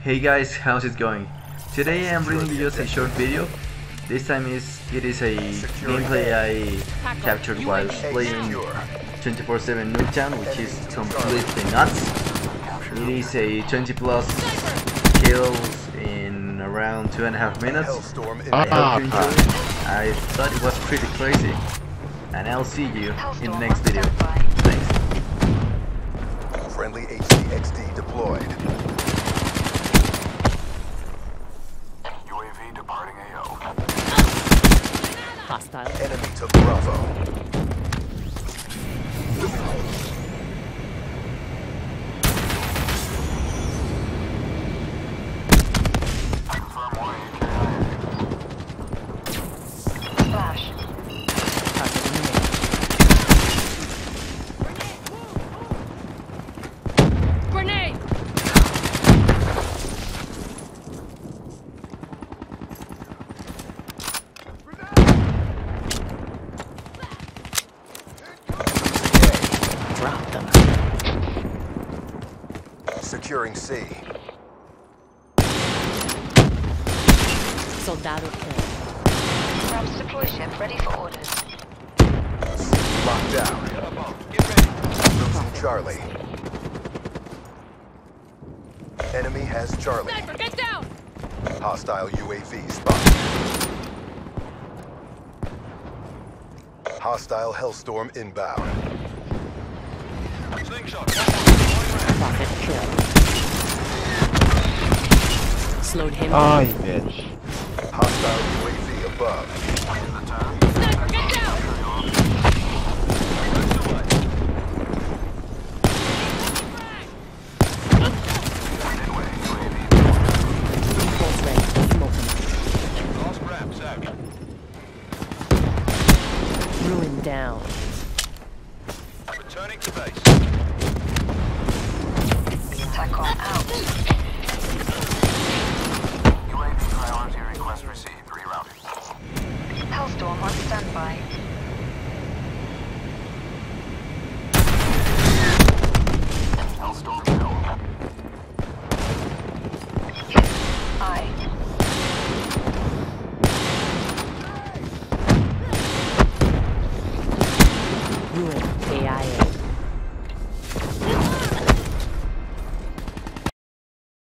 Hey guys, how's it going? Today I'm bringing you just a short video. This time it is a gameplay I captured while playing 24/7 NUK3TOWN, which is completely nuts. It is a 20 plus kills in around 2.5 minutes. I hope you enjoy it. I thought it was pretty crazy. And I'll see you in the next video. Thanks. Friendly HCXD deployed. UAV departing AO. Hostile. Enemy took Bravo. Flash. Grenade! Drop them. Securing C. Soldado kill. Ram's deploy ship ready for orders. Locked down. Losing Charlie. Enemy has Charlie. Sniper, get down! Hostile UAV spotted. Hostile Hellstorm inbound. Rocket kill. Slowed him Ay, down. bitch. Hostile UAV above. Sniper, get down! Reinforce ready. Smoking. Ruin down. Returning to base. TACOM out. UAV priority request received. Rerouting. Hellstorm on standby.